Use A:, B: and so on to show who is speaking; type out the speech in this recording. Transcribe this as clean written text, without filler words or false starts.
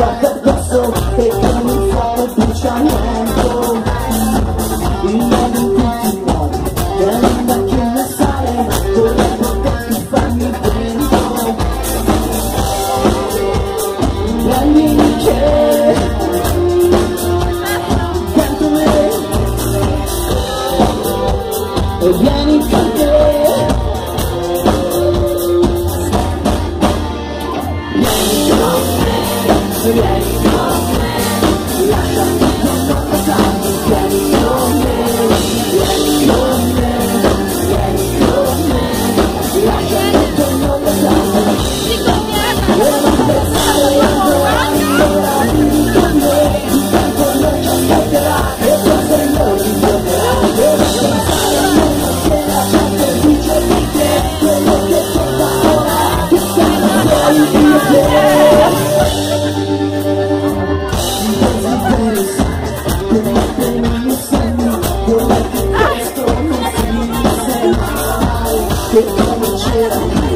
A: guarda addosso e non fare bruciamento. Il mondo in tutti i modi, da che ne sale, vorrei poterti farmi dentro. Vieni che canto me e vieni con te. Vieni con me, lascia tutto non passarmi, vieni con me, vieni con me, vieni con me, lascia tutto non passarmi. E non pensare quando ancora vieni con me, il tempo non ci aspetterà e forse non ci tornerà. E non pensare a me che la gente dice di te, quello che conta ora, che sei fuori di te. Che come c'era